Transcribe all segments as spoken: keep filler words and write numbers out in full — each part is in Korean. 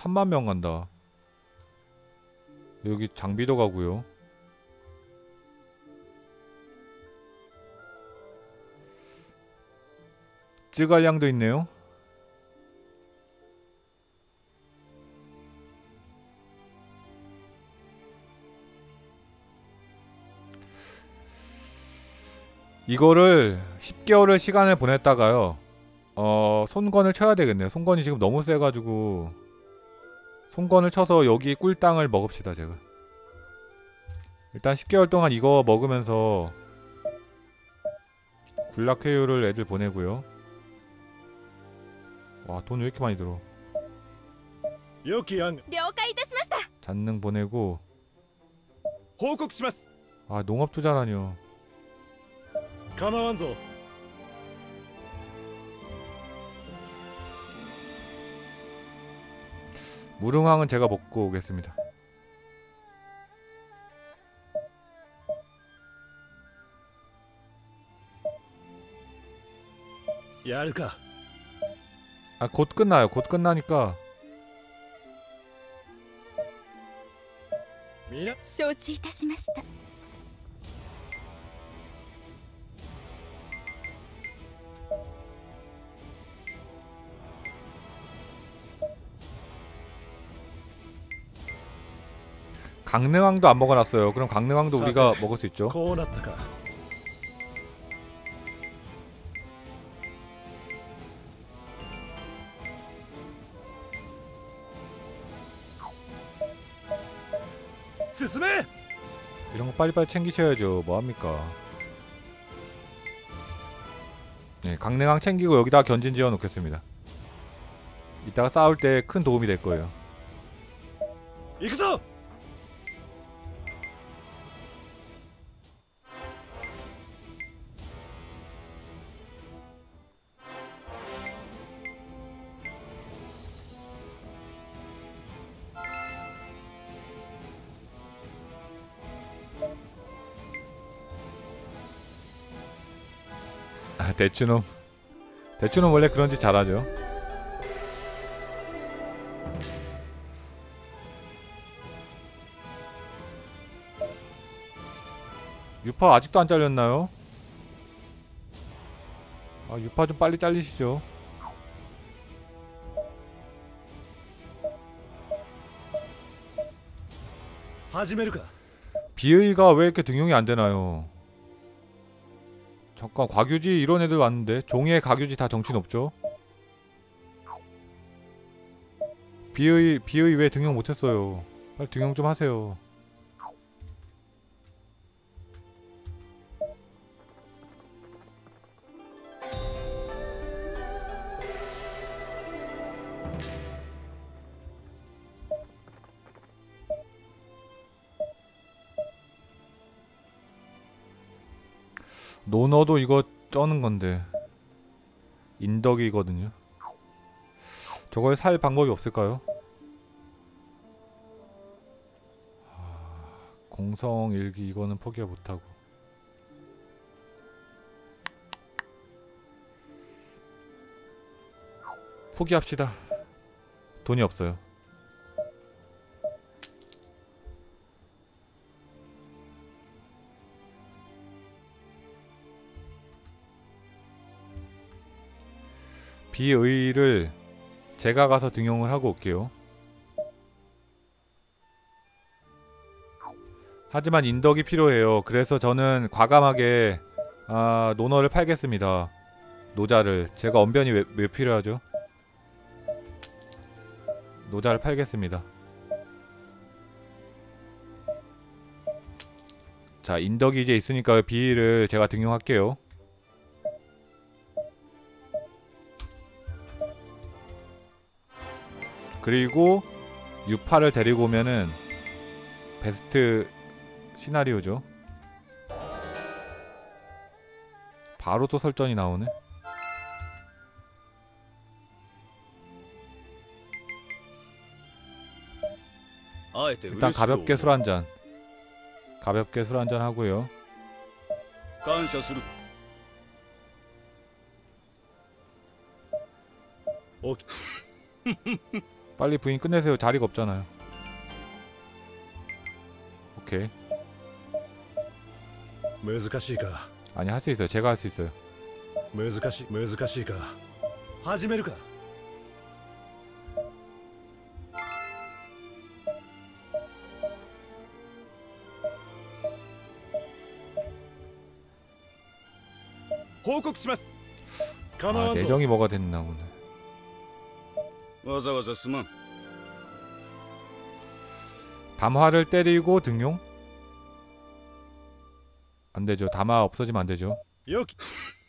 삼만 명 간다. 여기 장비도 가고요. 쯔갈량도 있네요. 이거를 십 개월을 시간을 보냈다가요, 어 손건을 쳐야 되겠네요. 손건이 지금 너무 세가지고 손건을 쳐서 여기 꿀땅을 먹읍시다. 제가 일단 십 개월 동안 이거 먹으면서 군락회유를 애들 보내고요. 와, 돈 왜 이렇게 많이 들어. 잔능 보내고. 아, 농업 투자라뇨. 무릉왕은 제가 먹고 오겠습니다. 아, 곧 끝나요. 곧 끝나니까. 강릉왕도 안 먹어놨어요. 그럼 강릉왕도 우리가 먹을 수 있죠. 이런 거 빨리빨리 챙기셔야죠. 뭐합니까? 네, 강릉왕 챙기고 여기다 견진 지어 놓겠습니다. 이따가 싸울 때 큰 도움이 될 거예요. 이그소! 아, 대추놈. 대추놈 원래 그런 짓 잘하죠. 유파 아직도 안 잘렸나요? 아, 유파 좀 빨리 잘리시죠. 비의가 왜 이렇게 등용이 안 되나요? 잠깐, 과규지 이런 애들 왔는데. 종의 과규지 다 정신없죠? 비의, 비의 왜 등용 못했어요? 빨리 등용 좀 하세요. 노너도 이거 쩌는 건데. 인덕이거든요. 저걸 살 방법이 없을까요? 공성일기 이거는 포기 못하고. 포기합시다. 돈이 없어요. 비의를 제가 가서 등용을 하고 올게요. 하지만 인덕이 필요해요. 그래서 저는 과감하게 아, 노너를 팔겠습니다. 노자를. 제가 언변이 왜, 왜 필요하죠? 노자를 팔겠습니다. 자, 인덕이 이제 있으니까 비의를 제가 등용할게요. 그리고 유파를 데리고 오면은 베스트 시나리오죠. 바로 또 설전이 나오네. 일단 가볍게 술 한잔. 가볍게 술 한잔 하고요. 빨리 부인 끝내세요. 자리가 없잖아요. 오케이. 難しいか 아니 할 수 있어요. 제가 할 수 있어요. 難しい難しいか始めるか報告します 아 내정이 뭐가 됐나 오늘. わざわざすまん 담화를 때리고 등용? 안되죠. 담화 없어지면 안되죠. よき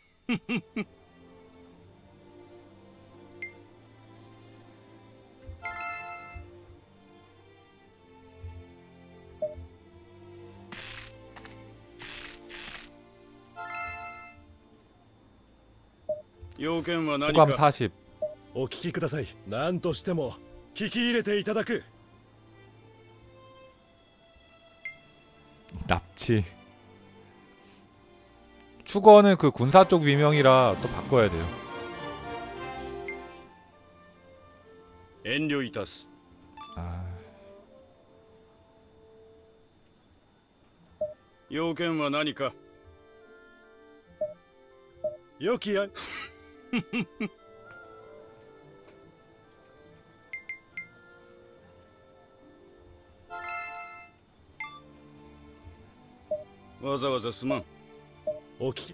要件は何 호감 か 사십. お聞きください何としても聞き入れていただく 납치. 추거는 그 군사 쪽 위명이라 또 바꿔야 돼요. 遠慮いたす 아, 要件は何か良きやわざわざすまんおき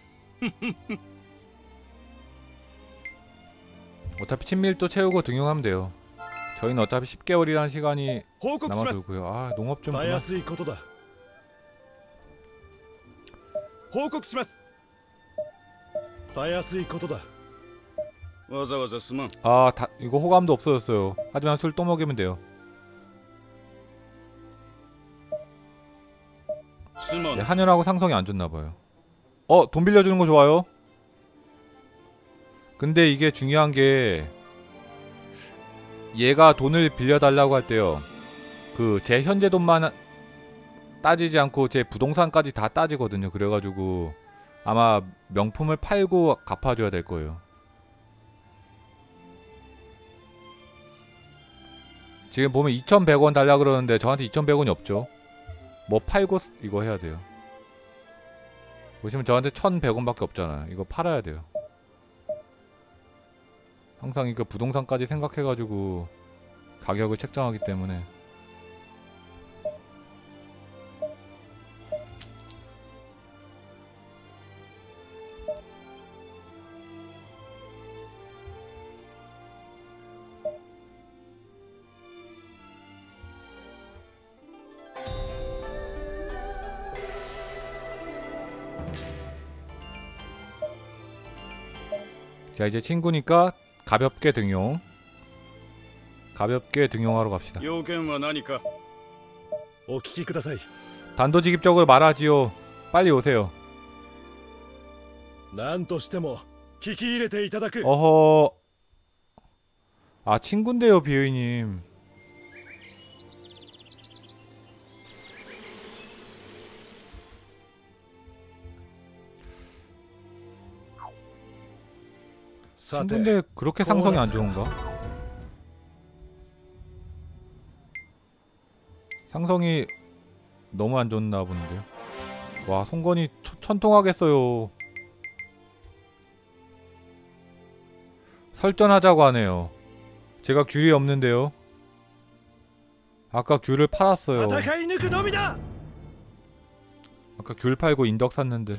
어차피 친밀도 채우고 등용하면 돼요. 저희는 어차피 십 개월이라는 시간이 報告します 남아돌고요. 아 농업 좀 た 그만. やすいことだ報告しますたやすいことだわざわざすまん 아 다, 이거 호감도 없어졌어요. 하지만 술 또 먹이면 돼요. すまん 네, 한연하고 상성이 안 좋나봐요. 어? 돈 빌려주는 거 좋아요? 근데 이게 중요한 게 얘가 돈을 빌려달라고 할 때요 그 제 현재 돈만 따지지 않고 제 부동산까지 다 따지거든요. 그래가지고 아마 명품을 팔고 갚아줘야 될 거예요. 지금 보면 이천백 원 달라 그러는데 저한테 이천백 원이 없죠. 뭐 팔고 이거 해야 돼요. 보시면 저한테 천백 원밖에 없잖아요. 이거 팔아야 돼요. 항상 이거 부동산까지 생각해가지고 가격을 책정하기 때문에. 자 이제 친구니까 가볍게 등용. 가볍게 등용하러 갑시다. 要件は何かお聞きください 단도직입적으로 말하지요. 빨리 오세요. 何としても聞き入れていただく 어허. 아 친군데요 비유이님. 친군데 그렇게 상성이 안 좋은가? 상성이 너무 안 좋나 본데요. 와 송건이 천, 천통하겠어요. 설전하자고 하네요. 제가 귤이 없는데요. 아까 귤을 팔았어요. 아까 귤 팔고 인덕 샀는데.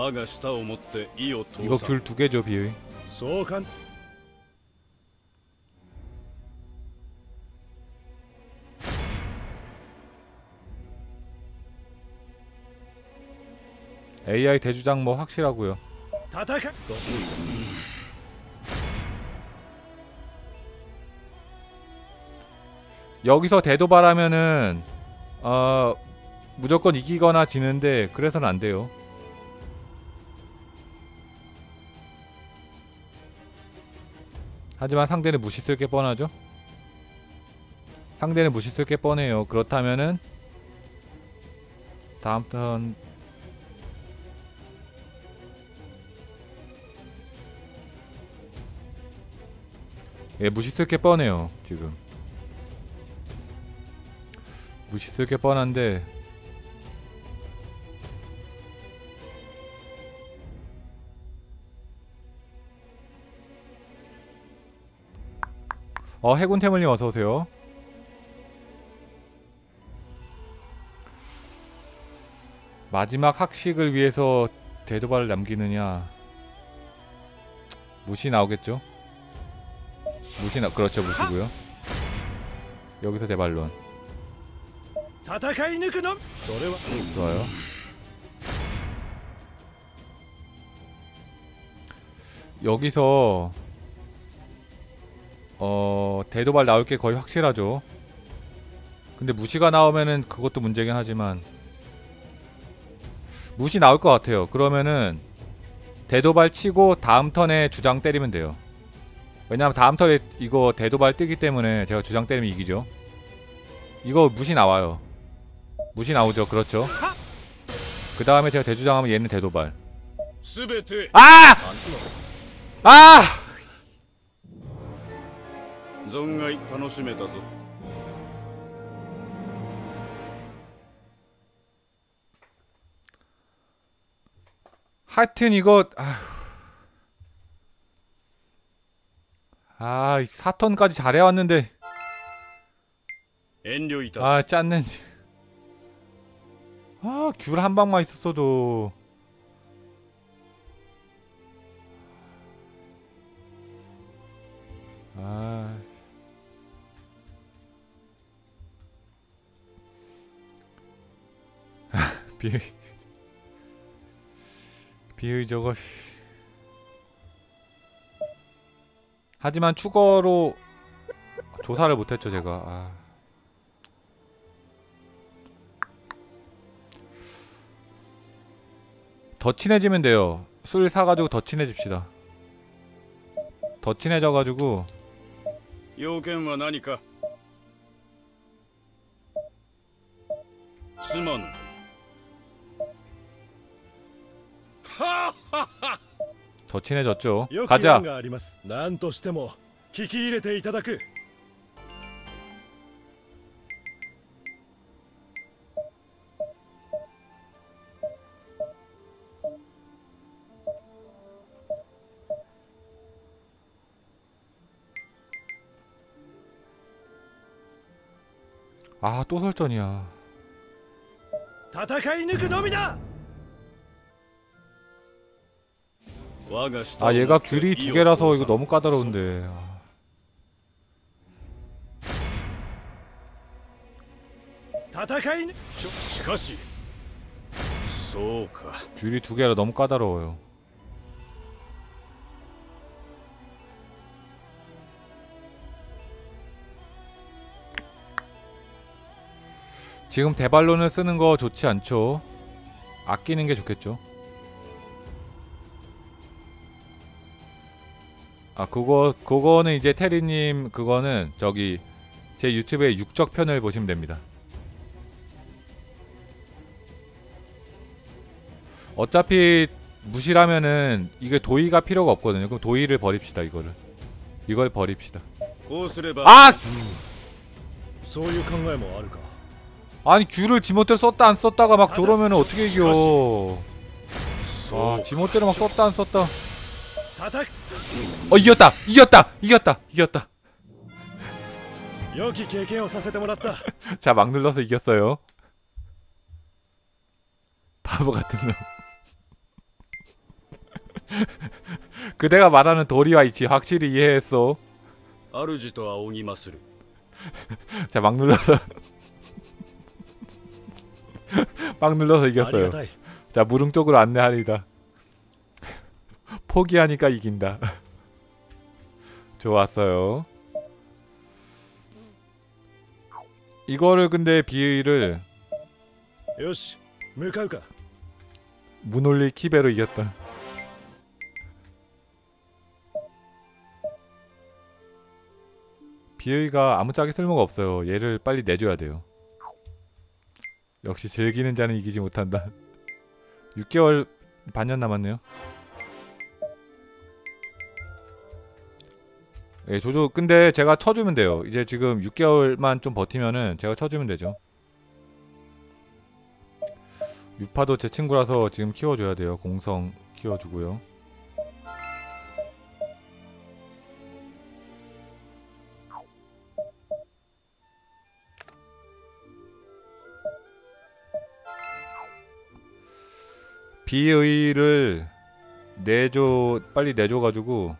이거 귤 두 개죠 비의. 에이아이 대주장 뭐 확실하고요. 여기서 대도발하면은 어 무조건 이기거나 지는데 그래서는 안 돼요. 하지만 상대는 무시 쓸 게 뻔하죠. 상대는 무시 쓸 게 뻔해요. 그렇다면은 다음 턴 예, 무시 쓸 게 뻔해요 지금. 무시 쓸 게 뻔한데. 어, 해군 태물님 어서오세요. 마지막 학식을 위해서 대도발을 남기느냐. 무시 나오겠죠? 무시 나, 그렇죠, 무시고요. 여기서 대발론. 좋아요. 여기서 어 대도발 나올 게 거의 확실하죠. 근데 무시가 나오면은 그것도 문제긴 하지만 무시 나올 것 같아요. 그러면은 대도발 치고 다음 턴에 주장 때리면 돼요. 왜냐면 다음 턴에 이거 대도발 뜨기 때문에 제가 주장 때리면 이기죠. 이거 무시 나와요. 무시 나오죠. 그렇죠. 그 다음에 제가 대주장하면 얘는 대도발. 아! 아! 存外楽しめたぞ。 하여튼 이거 아, 아 사 턴까지 잘해왔는데 아 짰는지. 아 귤 한 방만 있었어도. 아 비의 비의 저거. 하지만 추가로 조사를 못했죠 제가. 아. 더 친해지면 돼요. 술 사가지고 더 친해집시다. 더 친해져가지고. 要件は何か。すまぬ。 더 친해졌죠. 가자. なんとしても聞き入れていただく。 아, 또 설전이야. 戦い抜くのみだ。 아, 얘가 귤이 두 개라서 이거 너무 까다로운데. 귤이 두 개라 너무 까다로워요. 지금 대발론을 쓰는 거 좋지 않죠. 아끼는 게 좋겠죠. 아 그거 그거는 이제 테리님 그거는 저기 제 유튜브의 육적 편을 보시면 됩니다. 어차피 무시라면은 이게 도의가 필요가 없거든요. 그럼 도의를 버립시다. 이거를 이걸 버립시다. 아! 아니 귤을 지멋대로 썼다 안 썼다가 막 저러면은 어떻게 이겨. 아 지멋대로 막 썼다 안 썼다. 어 이겼다 이겼다 이겼다 이겼다. 자 막 눌러서 이겼어요. 바보 같은 놈. 그대가 말하는 도리와 이치 확실히 이해했어. 자 막 눌러서 막 눌러서 이겼어요. 자 무릉 쪽으로 안내하리다. 포기하니까 이긴다. 좋았어요. 이거를 근데 비의를 문올리 키베로 이겼다. 비의가 아무짝에 쓸모가 없어요. 얘를 빨리 내줘야 돼요. 역시 즐기는 자는 이기지 못한다. 육 개월 반년 남았네요. 예, 조조 근데 제가 쳐주면 돼요. 이제 지금 육 개월만 좀 버티면은 제가 쳐주면 되죠. 유파도 제 친구라서 지금 키워줘야 돼요. 공성 키워주고요. 비의를 내줘, 빨리 내줘가지고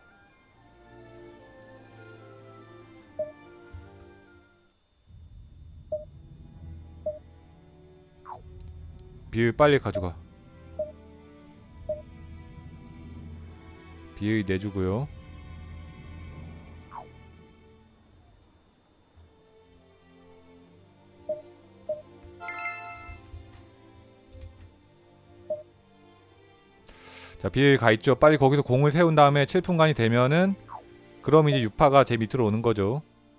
비의 빨리 가져가. 비의 내주고요. 자, 비의 가있죠. 빨리 거기서 공을 세운 다음에 칠 분간이 되면은 그럼 이제 유파가 제 밑으로 오는 거죠.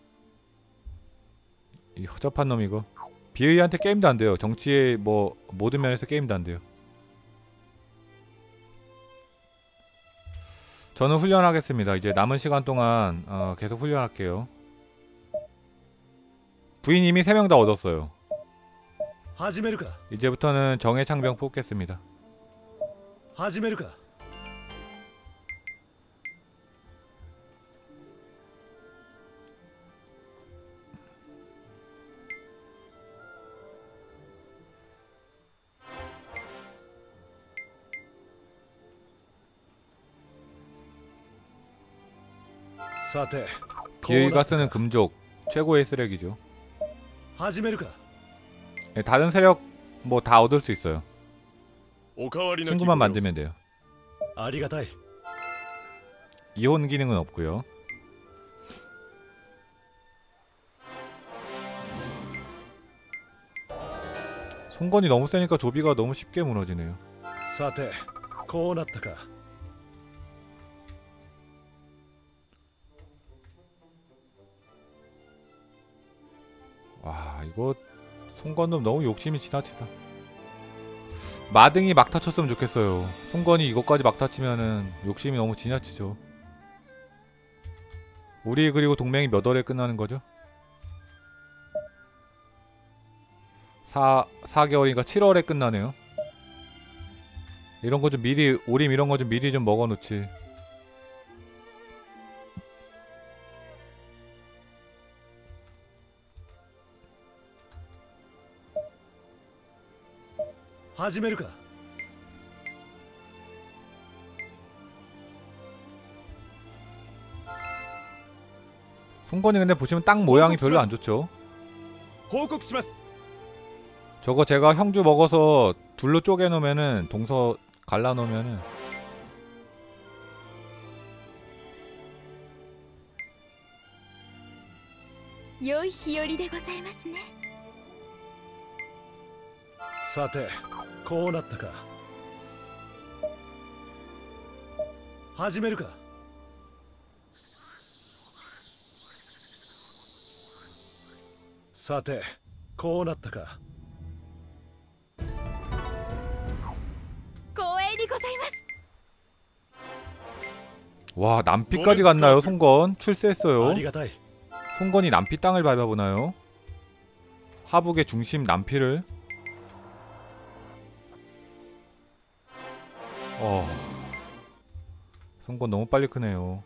이 허접한 놈 이거. 비의한테 게임도 안 돼요. 정치의 뭐 모든 면에서 게임도 안 돼요. 저는 훈련하겠습니다. 이제 남은 시간 동안 어, 계속 훈련할게요. 부인님이 세 명 다 얻었어요. 이제부터는 정예 창병 뽑겠습니다. 始めるか。さて、 비의가 쓰는 금족 최고의 쓰레기죠. 始めるか。 네, 다른 세력 뭐 다 얻을 수 있어요. 친구만 만들면 돼요. 이혼 기능은 없고요. 송건이 너무 세니까 조비가 너무 쉽게 무너지네요. 와, 이거 송건놈 너무 욕심이 지나치다. 마등이 막타 쳤으면 좋겠어요. 송건이 이것까지 막타 치면은 욕심이 너무 지나치죠. 우리 그리고 동맹이 몇 월에 끝나는 거죠? 사, 사 개월이니까 칠월에 끝나네요. 이런 거 좀 미리, 오림 이런 거 좀 미리 좀 먹어놓지. 하지메르까. 송건이 근데 보시면 땅 모양이 별로 안 좋죠. 저거 제가 형주 먹어서 둘로 쪼개 놓으면은 동서 갈라 놓으면은 良い日和でございますね。 さて、こうなったか。始めるか。さて、こうなったか。 光栄にございます。 와, 남피까지 갔나요? 송건 출세했어요. ありがたい。 송건이 남피 땅을 밟아보나요? 하북의 중심 남피를. 어, 송건 너무 빨리 크네요.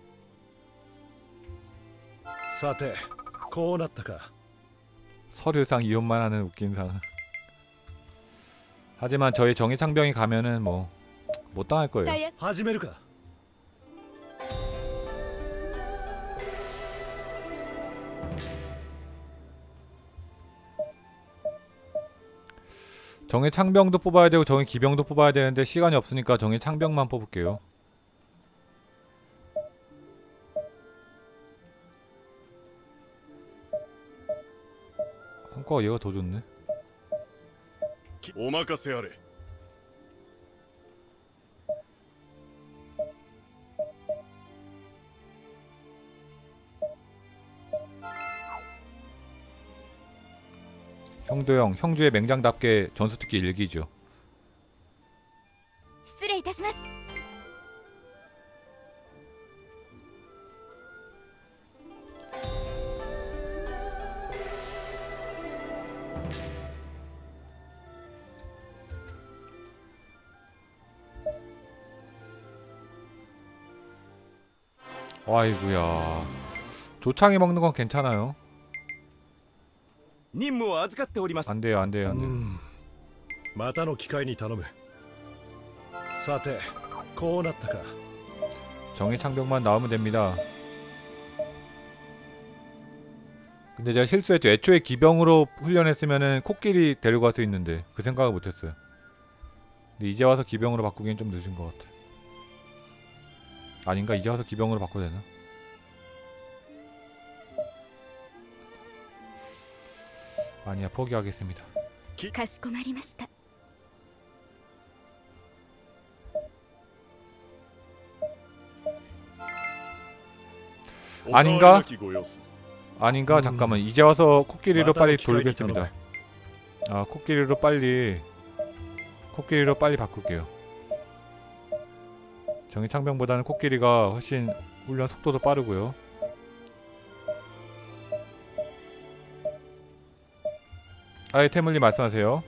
さて、こうなったか。 서류상 이혼만 하는 웃긴 상. 하지만 저희 정예창병이 가면은 뭐 못 당할 거예요. 始めるか。 정예 창병도 뽑아야 되고 정예 기병도 뽑아야 되는데 시간이 없으니까 정예 창병만 뽑을게요. 성과가 얘가 더 좋네. 오마카세하레. 형도형, 형주의 맹장답게 전수특기 일기죠. 失礼いたします。 아이구야. 조창이 먹는 건 괜찮아요. 任務を預かっております。 안 돼요, 안 돼요, 안 돼요. うんまたの機会に頼む。さてこうなったか。 정의 창병만 나오면 됩니다. 근데 제가 실수했죠. 애초에 기병으로 훈련했으면은 코끼리 데리고 갈 수 있는데 그 생각을 못했어요. 근데 이제 와서 기병으로 바꾸기엔 좀 늦은 것 같아. 아닌가? 이제 와서 기병으로 바꿔야 되나? 아니야, 포기하겠습니다. かしこまりました。 아닌가? お変わりなきご様子。 아닌가? 음. 잠깐만. 이제 와서 코끼리로 마다로 빨리 기회가 돌겠습니다. 아, 코끼리로 빨리 코끼리로 빨리 바꿀게요. 정의 창병보다는 코끼리가 훨씬 훈련 속도도 빠르고요. 아예 태물님 말씀하세요.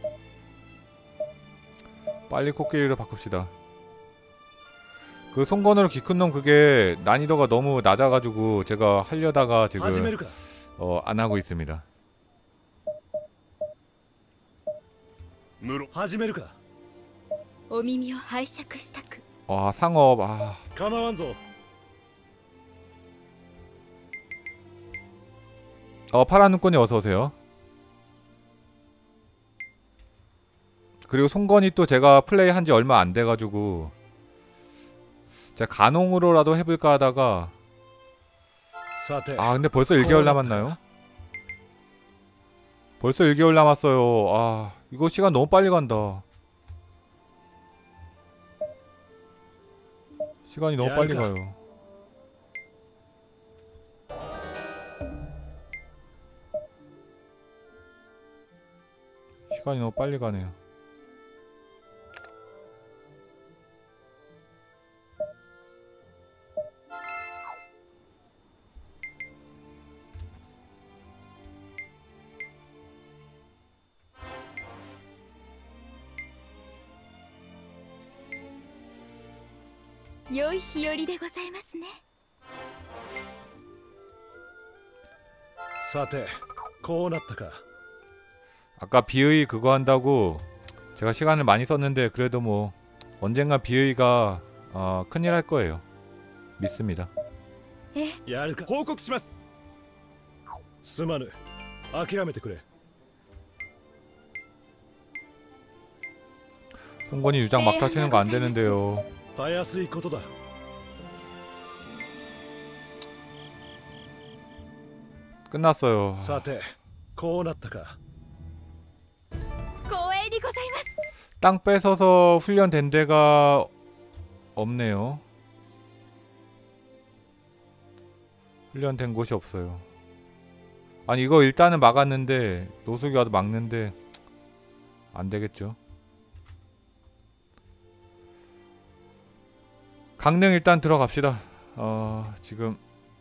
빨리 코끼리로 바꿉시다. 그 송건으로 키 큰 놈 그게 난이도가 너무 낮아가지고 제가 하려다가 始め 지금 るか。 어, 안 하고 있습니다. ムロ始めるか。 お耳を拝借したく。 아, 상업. 아, 構わんぞ。 어, 파란 눈꽃이 어서 오세요. 그리고 송건이 또 제가 플레이 한지 얼마 안 돼가지고 제가 간홍으로라도 해볼까 하다가 さて 아 근데 벌써 일 개월 남았나요? 벌써 일 개월 남았어요. 아 이거 시간 너무 빨리 간다. 시간이 너무 빨리 가요. 시간이 너무 빨리 가네요. 良い日和でございますね。 さてこうなったか。 아까 비의 그거 한다고 제가 시간을 많이 썼는데 그래도 뭐 언젠가 비의가 어, 큰일 할 거예요. 믿습니다. え、 やるか。報告します。すまぬ。諦めてくれ。 송건이 유장 막 타시는 거 안 되는데요. たやすいことだ。 끝났어요. さてこうなったか。 光栄にございます。 땅 뺏어서 훈련된 데가 없네요. 훈련된 곳이 없어요. 아니 이거 일단은 막았는데 노숙이 와도 막는데 안 되겠죠. 강릉 일단 들어갑시다. 어 지금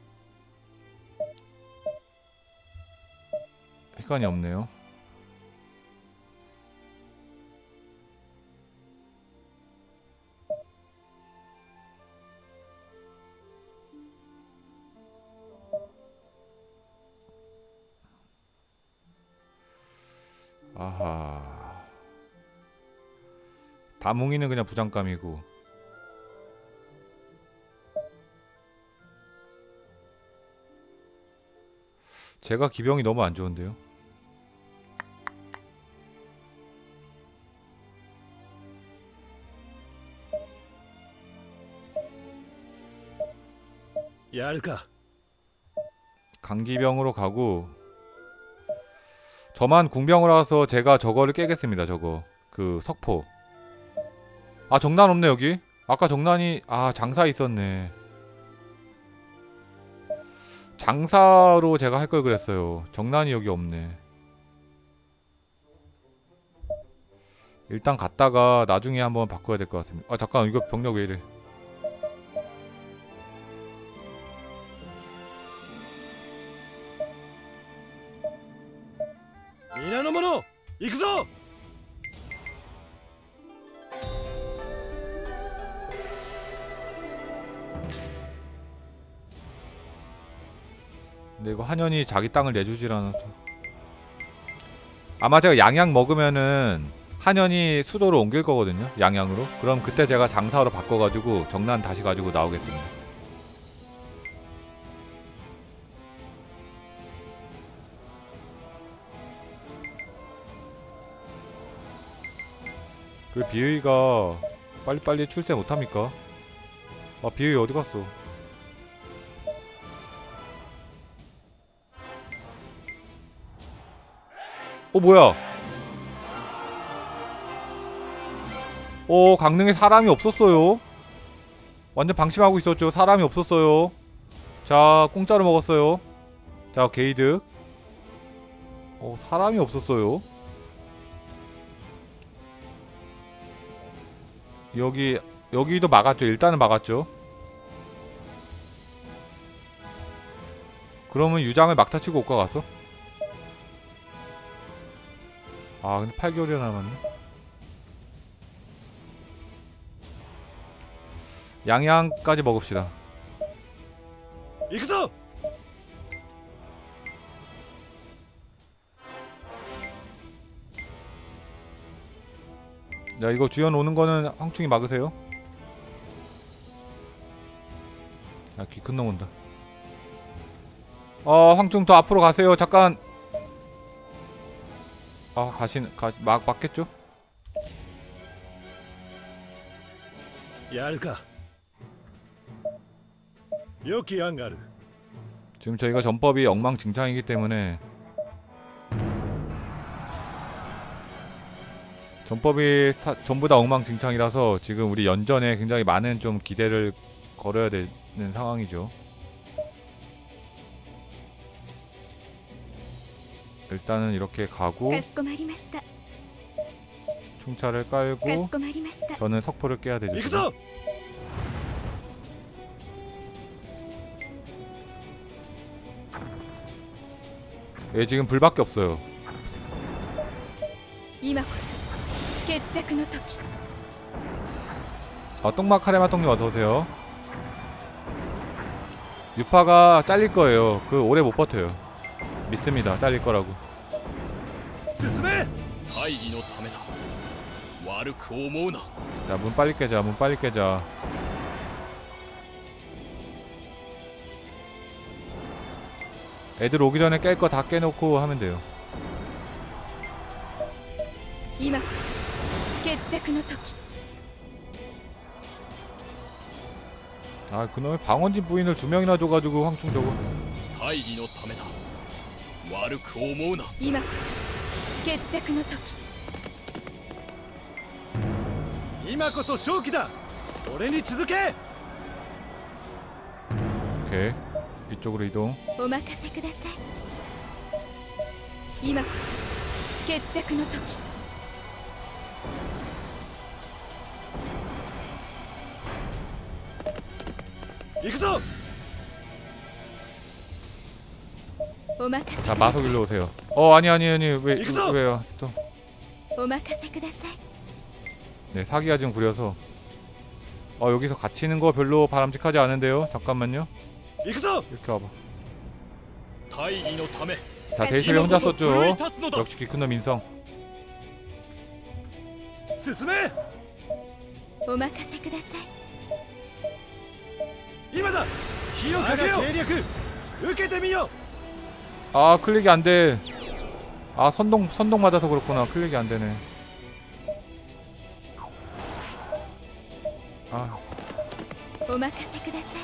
시간이 없네요. 아하. 다뭉이는 그냥 부장감이고 제가 기병이 너무 안 좋은데요. やるか。 강기병으로 가고 저만 궁병으로 와서 제가 저거를 깨겠습니다. 저거 그 석포. 아 정난 없네 여기. 아까 정난이 아 장사 있었네. 장사로 제가 할 걸 그랬어요. 정난이 여기 없네. 일단 갔다가 나중에 한번 바꿔야 될 것 같습니다. 아 잠깐 이거 병력 왜 이래. 皆の者行くぞ。 아 근데 이거 한현이 자기 땅을 내주질 않아서. 아마 제가 양양 먹으면은 한현이 수도로 옮길 거거든요. 양양으로. 그럼 그때 제가 장사로 바꿔가지고 정난 다시 가지고 나오겠습니다. 그 비의가 빨리빨리 출세 못합니까? 아 비의 어디 갔어? 어 뭐야? 어 강릉에 사람이 없었어요. 완전 방심하고 있었죠. 사람이 없었어요. 자 공짜로 먹었어요. 자 게이드. 어 사람이 없었어요. 여기 여기도 막았죠. 일단은 막았죠. 그러면 유장을 막타 치고 옷가 갔어? 아 근데 팔 개월이나 남았네. 양양까지 먹읍시다. 이그소! 야 이거 주연 오는 거는 황충이 막으세요. 야 키 큰 놈 온다. 어 황충 더 앞으로 가세요. 잠깐. 아 가신 가시 막 맞겠죠? やるか良き案がある 지금 저희가 전법이 엉망진창이기 때문에 전법이 사, 전부 다 엉망진창이라서 지금 우리 연전에 굉장히 많은 좀 기대를 걸어야 되는 상황이죠. 일단은 이렇게 가고 かしこまりました 충차를 かし 깔고 こまりました 저는 석포를 깨야 되죠. 行く 지금. ぞ 얘 지금 불밖에 없어요. 今こそ決着の時 아 똥막 카레마똥님 어서오세요. 유파가 잘릴 거예요. 그 오래 못 버텨요. 믿습니다. 잘릴 거라고. 進め大義のためだ悪く思うな 자 문 빨리 깨자. 문 빨리 깨자. 애들 오기 전에 깰 거 다 깨놓고 하면 돼요. 今こそ決着の時 아 그놈의 방원진 부인을 두 명이나 줘가지고 황충 저거. 大義のためだ悪く思うな今こそ決着の時今こそ勝機だ俺に続け 오케이 이쪽으로 이동. お任せください今こそ決着の時行くぞお任せく 자 ださ 마속 일로 오세요. 어 아니 아니 아니 왜 익소! 왜요? 또. いお任せください 네 사기가 지금 구려서. 어 여기서 갇히는 거 별로 바람직하지 않은데요. 잠깐만요. 行くぞ 이렇게 와봐. 大義のため 자 대실에 혼자 썼죠. 奮い立つのだ 역시 키큰놈 인성. 進めお任せください今だ火をかけよう計略受けてみよ 아 클릭이 안 돼. 아 선동 선동 맞아서 그렇구나. 클릭이 안 되네. 아 お任せください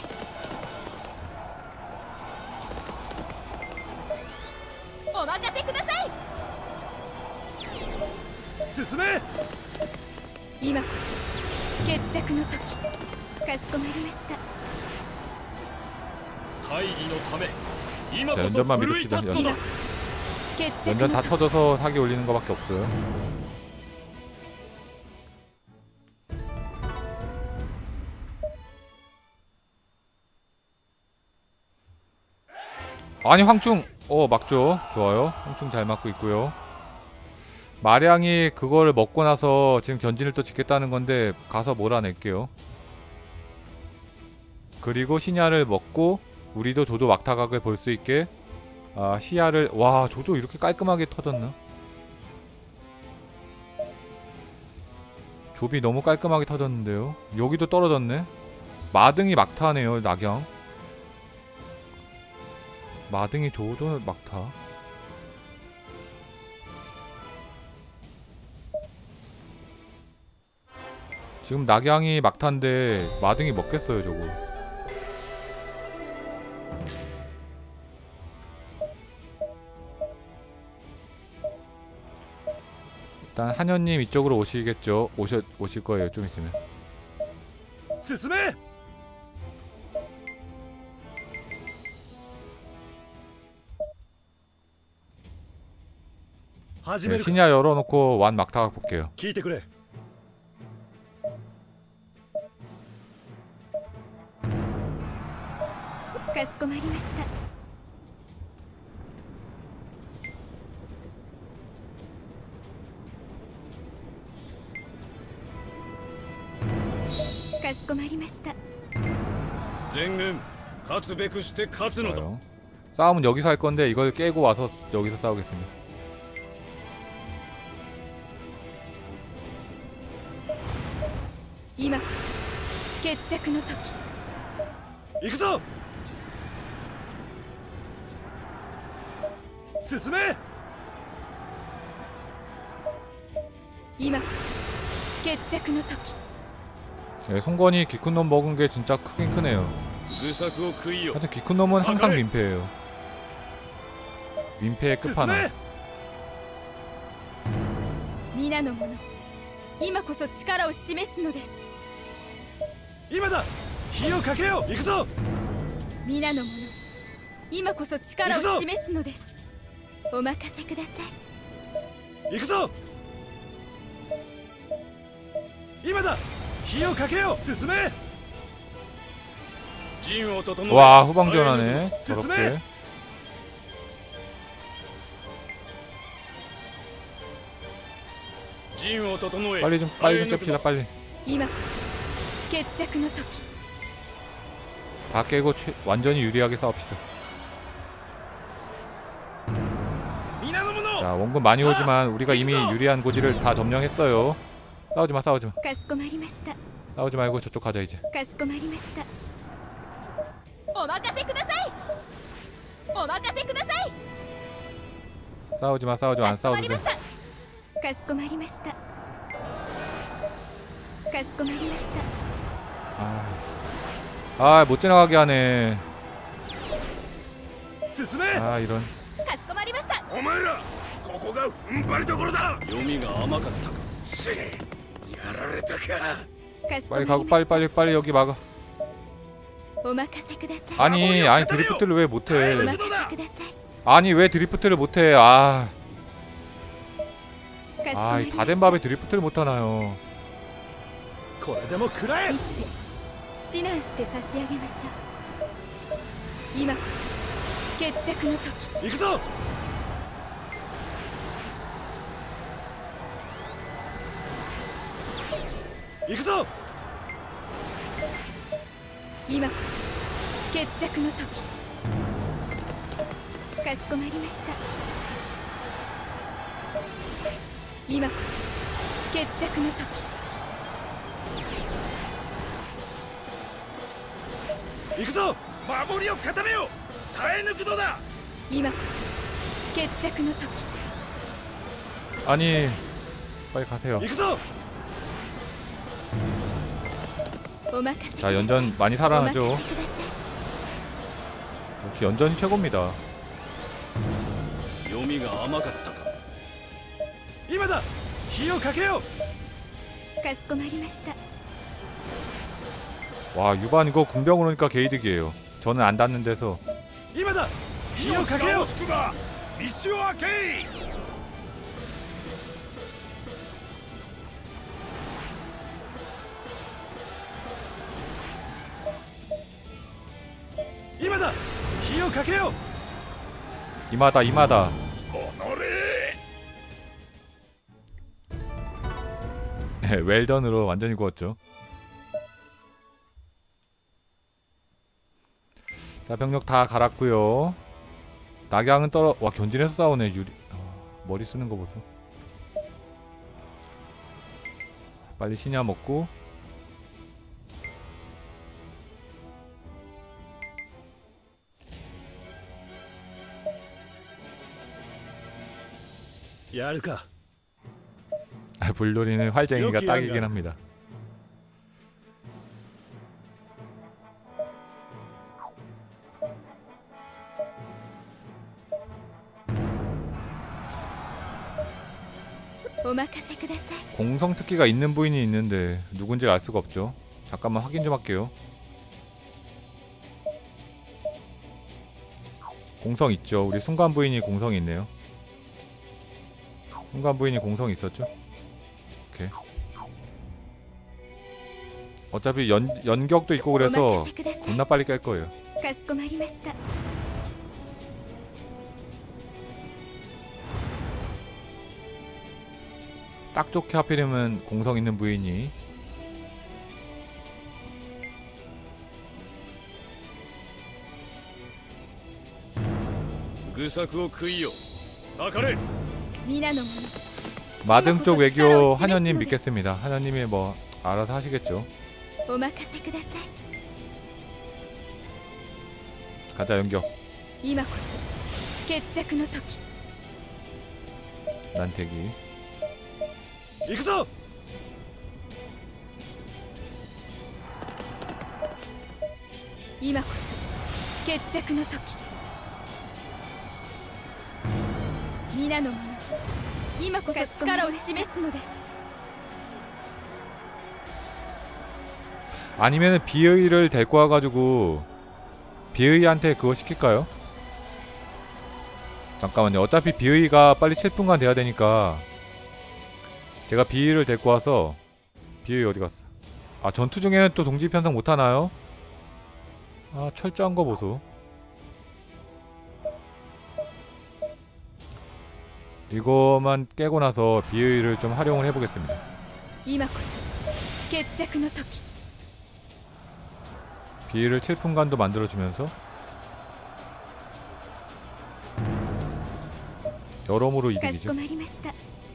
お任せくださいう進め今こそ決着の時かしこまりました大義のため今 자, こそ 연전만 奮い立 믿읍시다. つの今だこそ決着 연전 の 다 時 터져서 사기 올리는 거밖에 없어요. 아니 황충 어 막죠. 좋아요. 황충 잘 막고 있고요. 마량이 그거를 먹고 나서 지금 견진을 또 짓겠다는 건데 가서 몰아낼게요. 그리고 신야를 먹고 우리도 조조 막타각을 볼 수 있게 아 시야를 와 조조 이렇게 깔끔하게 터졌나? 조비 너무 깔끔하게 터졌는데요. 여기도 떨어졌네. 마등이 막타네요. 낙양 마등이 조조 막타. 지금 낙양이 막타인데 마등이 먹겠어요 저거. 일단 한현님 이쪽으로 오시겠죠. 오셔, 오실 거예요 좀 있으면. 進め 始め 네, るか 신야 열어놓고 완 막타 볼게요. 聞いてくれかしこまりました。かしこまりました。 全軍勝つべくして勝つのだ。 좋아요. 싸움은 여기서 할 건데 이걸 깨고 와서 여기서 싸우겠습니다. 今こそ決着の時。 行くぞ進め今こそ決着の時。 네, 송건이 기큰놈 먹은 게 진짜 크긴 크네요. 愚策を食いよ。 하여튼 기큰놈은 항상 그래. 민폐예요. 민폐의 進 끝판왕. め皆の者、今こそ力を示すのです。 今だ火をかけよう行くぞ皆の者、今こそ力を行くぞ示すのです。お任せください。 行くぞ今だ火をかけよう進め陣を整え。 와 후방전하네. 스스메! 더럽게. 빨리 좀 빨리 좀 깹시다 빨리. 今こそ決着の時。 다 깨고 최, 완전히 유리하게 싸웁시다. 皆の者 자 원군 많이 오지만 우리가 이미 유리한 고지를 다 점령했어요. 싸우지마 싸우지마. かしこまりました。 싸우지 말고 저쪽 가자 이제. かしこまりました。お任せください。お任せください。 싸우지마 싸우지마 か 안 しこま 싸워도 り 돼. ました。かしこまりました。かしこまりました。 아, 아 못 지나가게 하네. 進め 아 이런. かしこまりました。 お前らここが踏ん張りどころだ読みが甘かったか。 ちやられたかかしこま 빨리 りま 가고 し 빨리 た。 빨리 빨리 여기 막아. お任せください。 아니 아니 드리프트를 왜 お 못해? 任せください。 아니 왜 드리프트를 못해? 아, かしこま 아 りました。 다 된 밥에 드리프트를 못하나요? これでも食らえ一手指南して差し上げましょう。今こそ決着の時。 行くぞ行くぞ今こそ決着の時。かしこまりました。今こそ決着の時。 行くぞ守りを固めよう耐え抜くのだ今こそ決着の時。 아니 빨리 가세요. 行くぞお任せくだ 자 さい。 연전 많이 お 살아나죠. 任せください。 역시 연전이 최고입니다. 読みが甘かったか。 今だ火をかけようかしこまりました。 와 유반 이거 군병으로 오니까 개이득이에요. 저는 안 닿는 데서 今だ火をかけようくば道を開け今だ火をかけよう 이마다 이마다. おのれ 네, 웰던으로 완전히 구웠죠. 자 병력 다 갈았고요. 낙양은 떨어. 와 견진해서 싸우네. 유리. 아, 머리 쓰는 거 보소. 빨리 신야 먹고. やるか。 아, 불놀이는 활쟁이가 이렇게 딱이긴 하면. 합니다. 오마카세 쿠다사이. 공성 특기가 있는 부인이 있는데 누군지 알 수가 없죠. 잠깐만 확인 좀 할게요. 공성 있죠. 우리 순간 부인이 공성이 있네요. 순간 부인이 공성이 있었죠. 오케이. 어차피 연, 연격도 있고 그래서 오마카세 쿠다사이. 겁나 빨리 깰 거예요. かしこまりました。 딱 좋게 하필이면 공성 있는 부인이. 愚策を食いよ。あかれ。 皆の者。 마등 쪽 외교 한현님 믿겠습니다. 한현님이 뭐 알아서 하시겠죠. お任せください。 가자 연격. 今こそ決着の時。 난 대기. 行くぞ。 今こそ決着の時。皆の者、今こそ力を示すのです。 아니면은 비의를 데리고 와가지고 비의한테 그거 시킬까요? 잠깐만요. 어차피 비의가 빨리 칠 분간 돼야 되니까 제가 비의를 데리고 와서. 비의 어디 갔어? 아 전투 중에는 또 동지 편성 못 하나요? 아 철저한 거 보소. 이거만 깨고 나서 비의를 좀 활용을 해보겠습니다. 今こそ決着の時。 비의를 칠 분간도 만들어주면서 여러모로 かし 이득이죠. こまりました。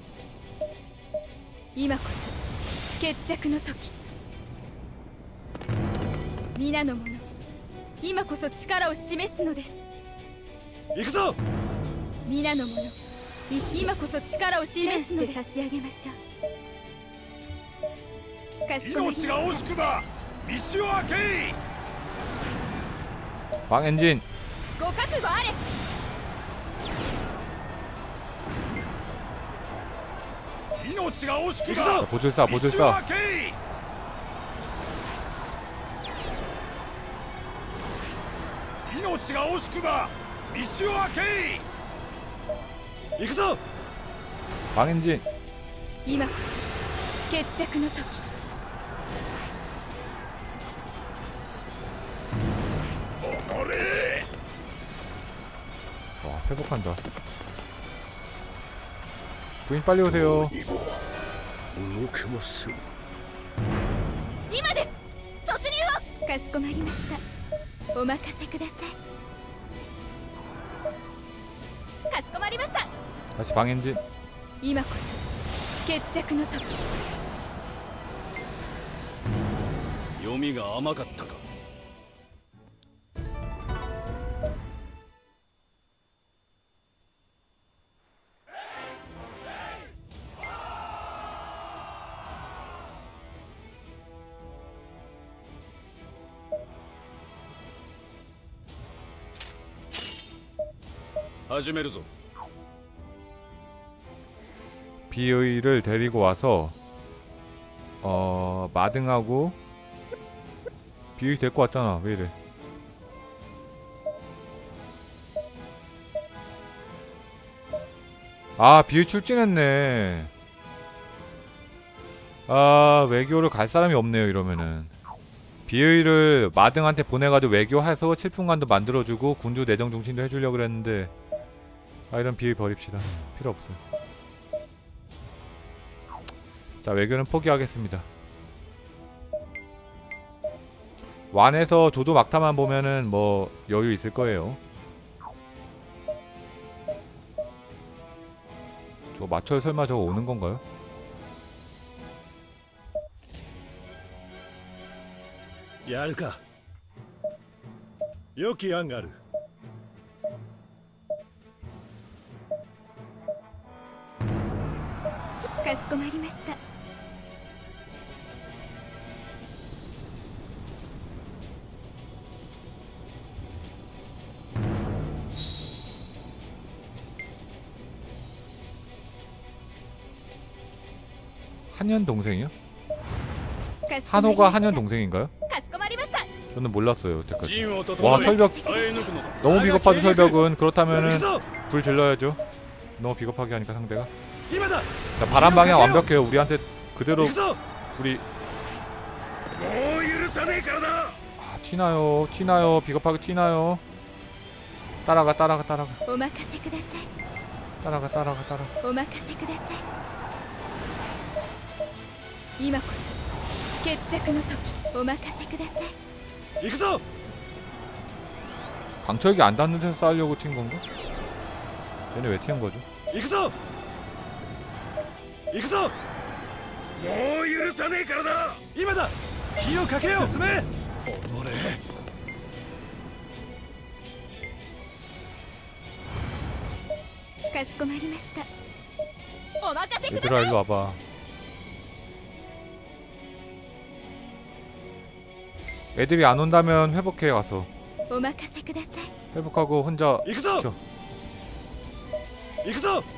今こそ決着の時。皆の者、今こそ力を示すのです。 行くぞ。 皆の者、い今こそ力を示すのです。差し上げましょう。かしこまりまし命が惜しくば道を開けい。 방 엔진. た。ご覚悟あれ。 命が惜しくば 보줄사 道を 보줄사. 開けい。命が惜しくば道を開けい。行くぞ。 방 엔진. 今こそ決着の時。 와 회복한다. 부인 빨리 오세요. 今です。突入を。かしこまりました。お任せください。かしこまりました。 다시 방 엔진. 今こそ決着の時。 読みが甘かったか。 始めるぞ。 비의를 데리고 와서 어 마등하고. 비의 데리고 왔잖아. 왜 이래? 아 비의 출진했네. 아 외교를 갈 사람이 없네요. 이러면은 비의를 마등한테 보내가지고 외교해서 칠풍관도 만들어주고 군주 내정 중심도 해주려고 그랬는데 아 이런 비의 버립시다. 필요 없어요. 자 외교는 포기하겠습니다. 완에서 조조 막타만 보면은 뭐 여유 있을 거예요. 저 마철 설마 저거 오는 건가요? やるか。良き案がある。 かしこまりました。 한현 동생이요? かしこまり 한호가 ました 한현 동생인가요? かしこまりました。 저는 몰랐어요 여태까지. 陣を整え 와 철벽 耐え抜くのだ。 너무 비겁하죠 철벽은. 그렇다면은 行くぞ。 불 질러야죠. 너무 비겁하게 하니까 상대가. 今だ。 자 바람 방향 완벽해요. 우리한테 그대로 行くぞ。 불이 もう許さねえからな。 아, 튀나요 튀나요 비겁하게 튀나요. 따라가 따라가 따라가 お任せくださ 따라가 따라가 따라가. い。お任せください。今こそ決着の時。お任せください。 行くぞ。 강철기 안 닿는 데서 싸우려고 튄 건가? 쟤네 왜 튀는 거죠? 行くぞ。行くぞ。もう許さねえからな。今だ。火をかけよう。進め。おのれ。 かしこまりました。お任せくだ 얘들아 さい。 일로 와봐. 애들이 안 온다면 회복해 가서 お任せください。 회복하고 혼자 行くぞ。 지켜. 行くぞ。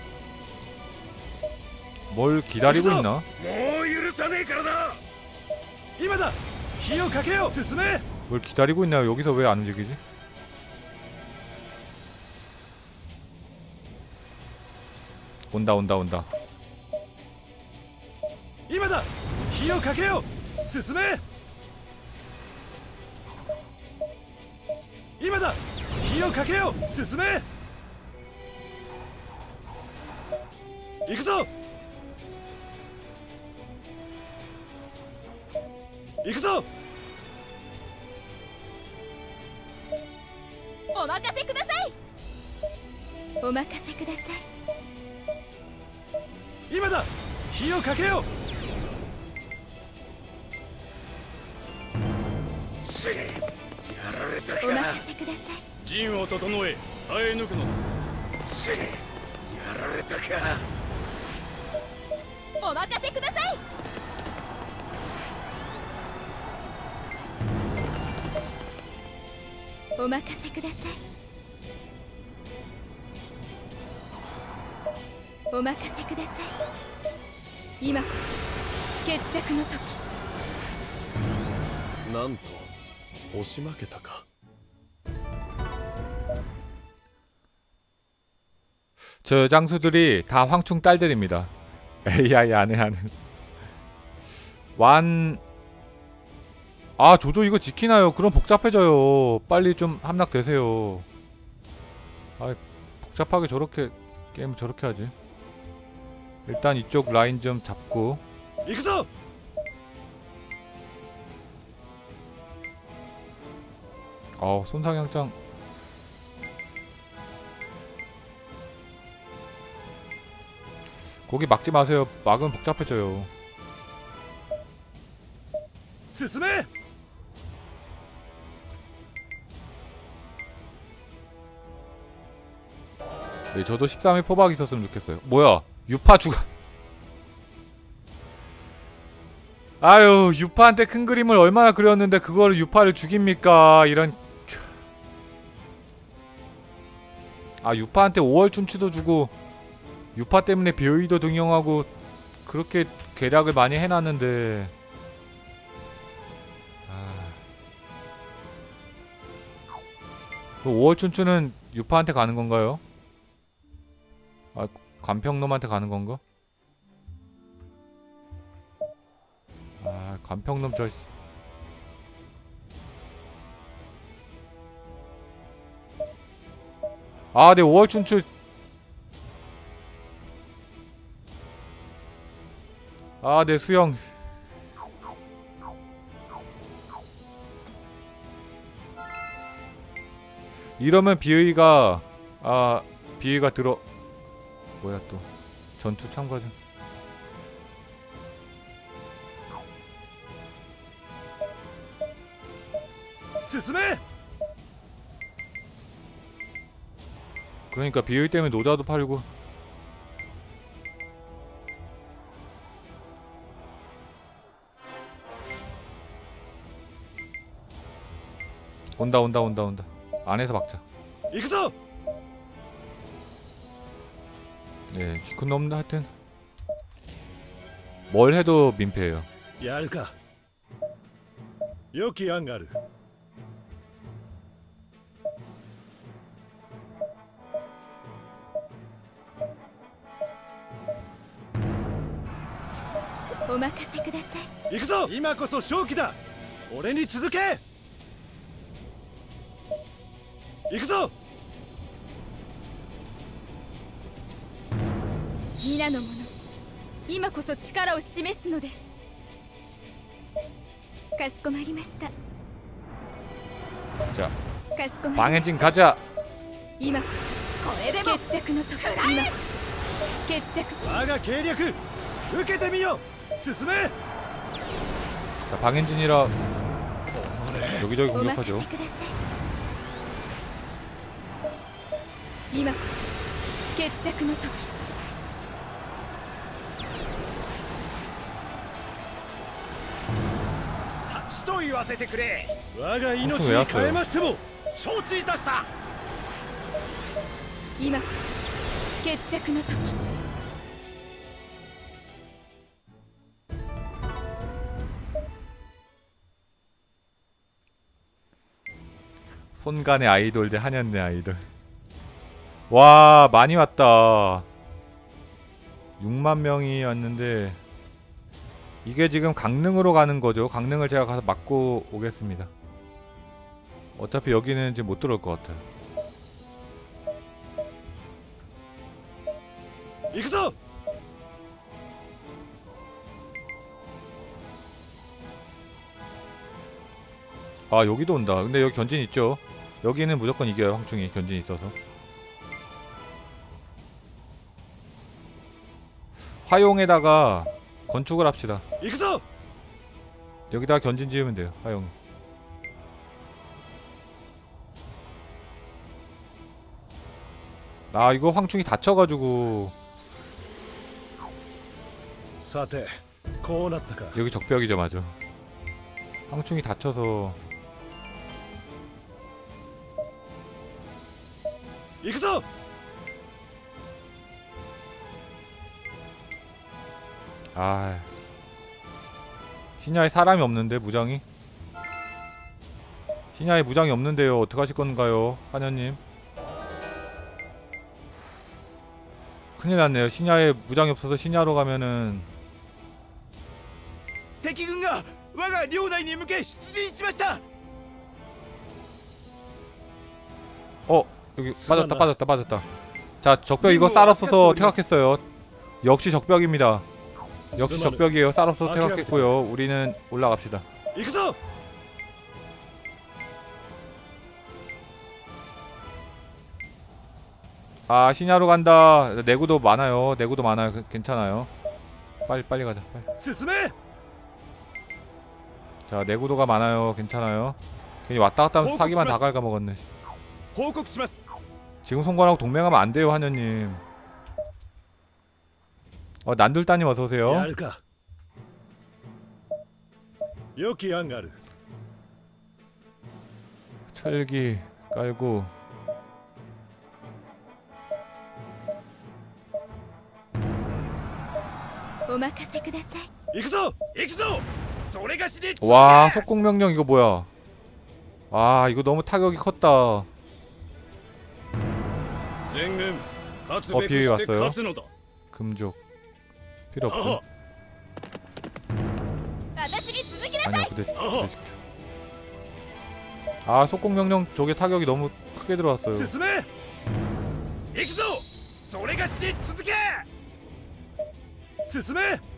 뭘 기다리고 있나? もう許さねえからな。今だ。火をかけよう。進め。 뭘 기다리고 있나요? 여기서 왜 안 움직이지? 온다 온다 온다. 今だ。火をかけよう。進め。今だ。火をかけよう。進め。行くぞ。行くぞ。 お任せください。お任せください。 今だ。火をかけよう。せやられたお任か。 せください。 陣を整え耐え抜くのだ。 せやられたか。 お任せください。お任せください。お任せください。今こそ決着の時。 なんと押し負けたか。 저 장수들이 다 황충 딸들입니다. 에이아이 안에 하는 완... 아 조조 이거 지키나요? 그럼 복잡해져요. 빨리 좀 함락되세요. 아 복잡하게 저렇게 게임 저렇게 하지. 일단 이쪽 라인 좀 잡고. 行くぞ。 어우 손상향장 거기 막지 마세요. 막으면 복잡해져요. 進め。 네, 저도 십삼 회 포박 있었으면 좋겠어요. 뭐야 유파 주가 아유 유파한테 큰 그림을 얼마나 그렸는데 그거를 유파를 죽입니까. 이런 아 유파한테 오월 춘추도 주고 유파 때문에 비어이도 등용하고 그렇게 계략을 많이 해놨는데 아... 그 오월 춘추는 유파한테 가는 건가요? 아 간평놈한테 가는 건가? 아 간평놈 저 아, 네 오월 춘추 아, 네 수영 이러면 비의가 아 비의가 들어 뭐야 또 전투 참가 중. 스스메! 그러니까 비효율 때문에 노자도 팔고. 온다 온다 온다 온다. 안에서 막자. 이그소! 예, 기큰 놈도 하여튼 뭘 해도 민폐예요. やるか良き案があるお任せください。 行くぞ今こそ勝機だ俺に続け行くぞ皆の者、今こそ力を示すのです。かしこまりました。 자, かしこまりました。 망해진 가자. 今こそこれでも決着の時。今こそ決着。 我が計略受けてみよ進め 자, 방엔진이라 여기저기 お任せ 공격하죠. ください。今こそ決着の時。 死と言わせてくれ。 我が命に変えましても承知いたした。 今こそ決着の時。 손간의 아이돌 대 한현의 아이돌. 와, 많이 왔다. 육만 명이 왔는데 이게 지금 강릉으로 가는 거죠. 강릉을 제가 가서 맞고 오겠습니다. 어차피 여기는 지금 못 들어올 것 같아요. 行くぞ 아, 여기도 온다. 근데 여기 견진 있죠. 여기는 무조건 이겨요. 황충이 견진 있어서. 화용에다가 건축을 합시다. 行くぞ 여기다가 견진 지으면 돼요. 화용. 아, 이거 황충이 다쳐가지고 さてこうなったか 여기 적벽이죠. 맞아. 황충이 다쳐서 行くぞ 아, 신야에 사람이 없는데 무장이? 신야에 무장이 없는데요. 어떡하실 건가요, 한현님? 큰일 났네요. 신야에 무장이 없어서 신야로 가면은 敵軍が我が領内に向け出陣しました 어, 여기 빠졌다 빠졌다 빠졌다. 자, 적벽 이거 쌀 없어서 퇴각했어요. 역시 적벽입니다. 역시 적벽이에요. 쌀 없어서 퇴각했고요. 우리는 올라갑시다. 行くぞ 아, 신야로 간다. 내구도 많아요. 내구도 많아요. 그, 괜찮아요. 빨리 빨리 가자. 빨리. 進め 자, 내구도가 많아요. 괜찮아요. 괜히 왔다 갔다 하면서 사기만 다 갉아먹었네. 報告します 지금 송건하고 동맹하면 안 돼요, 한현님. 어, 난둘따님 어서 や 오세요. るか良き案がある 철기 깔고. お任せください。 行くぞ行くぞそれがしで 와, 속공명령 이거 뭐야? 아, 이거 너무 타격이 컸다. 全軍勝つ 어 べく 비에 して 왔어요. 勝つのだ。 금족 필요 없고. 私に続きなさい。 아니야, 부대, 부대시켜. 아, 속공명령 저게 타격이 너무 크게 들어왔어요. 進め行くぞそれがしで続け進め